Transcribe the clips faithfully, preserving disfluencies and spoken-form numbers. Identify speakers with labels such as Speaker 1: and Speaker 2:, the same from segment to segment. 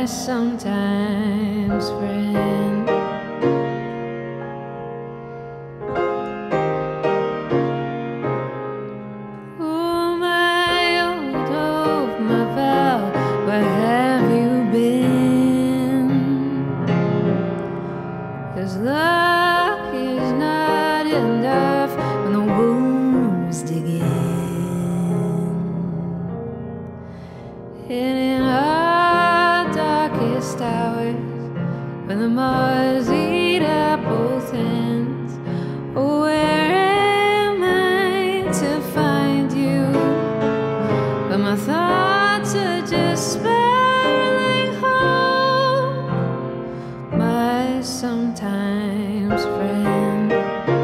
Speaker 1: my sometimes friend. Oh, my old hope, my pal, where have you been? 'Cause luck is not enough when the wounds dig in. And in our darkest hours, when the moths eat up both ends, oh, where am I to find you? But my thoughts are just spiraling home, my sometimes friend.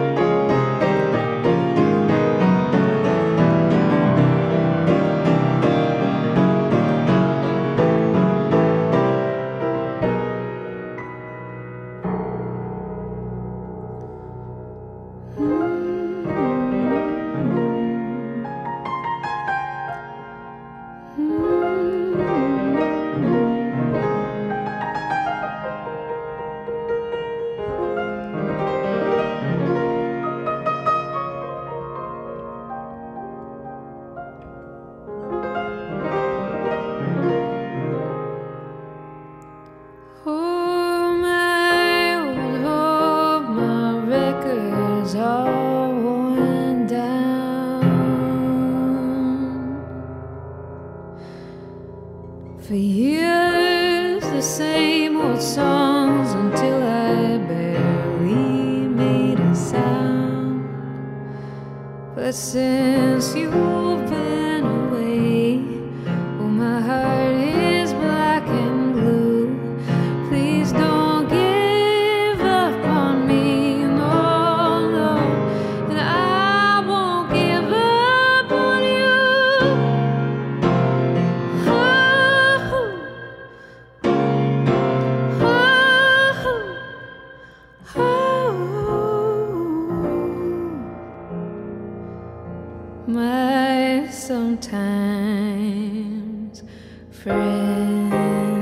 Speaker 1: Oh, my old hope, my records all worn down. For years, the same old songs until I barely made a sound. But since you've been away, oh, my heart is black and blue. Please don't give up on me, no, no, and I won't give up on you. Oh, oh, oh, my sometimes friend.